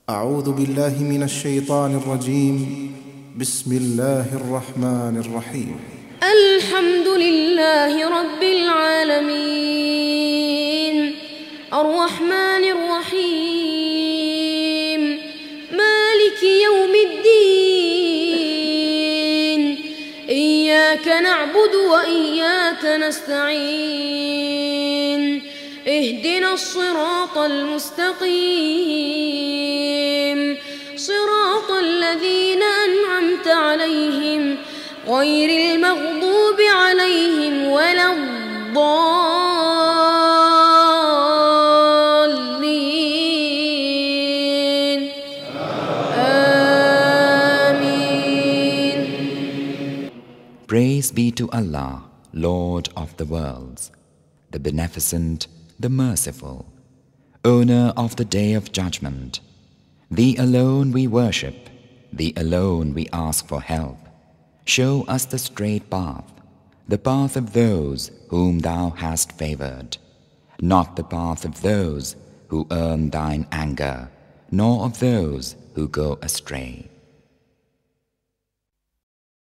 أعوذ بالله من الشيطان الرجيم. بسم الله الرحمن الرحيم. الحمد لله رب العالمين الرحمن الرحيم مالك يوم الدين إياك نعبد وإياك نستعين اهدنا الصراط المستقيم صراط الذين أنعمت عليهم غير المغضوب عليهم ولا الضالين آمين. Praise be to Allah, Lord of the worlds, the Beneficent, the Merciful, Owner of the Day of Judgment. Thee alone we worship, Thee alone we ask for help. Show us the straight path, the path of those whom Thou hast favored, not the path of those who earn Thine anger, nor of those who go astray.